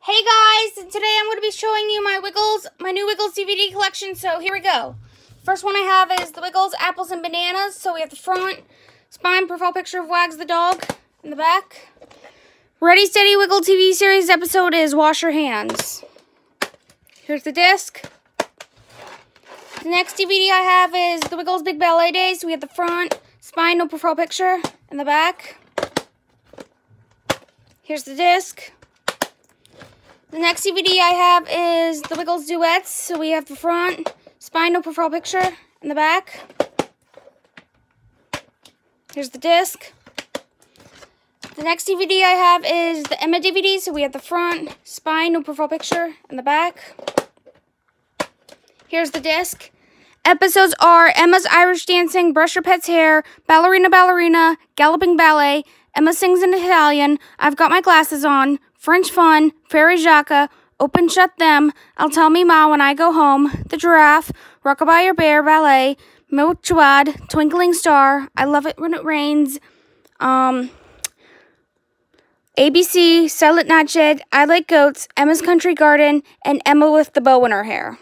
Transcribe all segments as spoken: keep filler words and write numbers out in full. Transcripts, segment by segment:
Hey guys, today I'm going to be showing you my Wiggles, my new Wiggles D V D collection, so here we go. First one I have is the Wiggles Apples and Bananas, so we have the front, spine, profile picture of Wags the dog in the back. Ready, Steady, Wiggle T V series episode is Wash Your Hands. Here's the disc. The next D V D I have is the Wiggles Big Ballet Days, so we have the front, spine, no profile picture in the back. Here's the disc. The next D V D I have is the Wiggles Duets. So we have the front, spine, no profile picture, in the back. Here's the disc. The next D V D I have is the Emma D V D. So we have the front, spine, no profile picture, in the back. Here's the disc. Episodes are Emma's Irish Dancing, Brush Your Pet's Hair, Ballerina Ballerina, Galloping Ballet, Emma Sings in Italian, I've Got My Glasses On, French Fun, Fairy Jacques, Open Shut Them, I'll Tell Me Ma When I Go Home, The Giraffe, Rockabye Your Bear Ballet, Mochwad, Twinkling Star, I Love It When It Rains, um, A B C, Silent Nightshade, I Like Goats, Emma's Country Garden, and Emma with the Bow in Her Hair.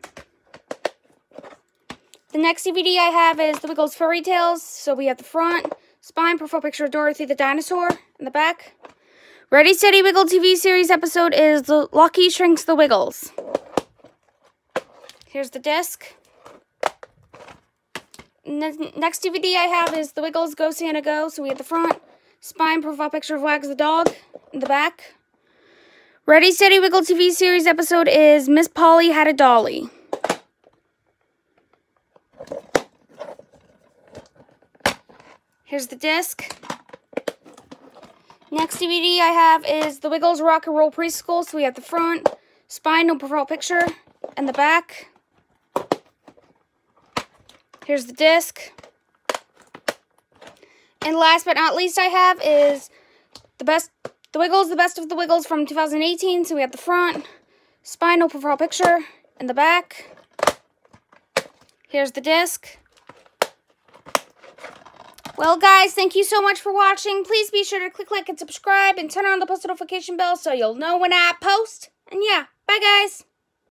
The next D V D I have is the Wiggles Fairy Tales. So we have the front, spine, profile picture of Dorothy the dinosaur in the back. Ready, Steady, Wiggle T V series episode is the Lucky Shrinks the Wiggles. Here's the disc. Ne next D V D I have is the Wiggles Go Santa Go. So we have the front, spine, profile picture of Wags the dog in the back. Ready, Steady, Wiggle T V series episode is Miss Polly Had a Dolly. Here's the disc. Next D V D I have is the Wiggles Rock and Roll Preschool. So we have the front, spine, no profile picture, and the back. Here's the disc. And last but not least I have is the best, the Wiggles, the Best of the Wiggles from two thousand eighteen. So we have the front, spine, no profile picture, and the back. Here's the disc. Well, guys, thank you so much for watching. Please be sure to click like and subscribe and turn on the post notification bell so you'll know when I post. And yeah, bye, guys.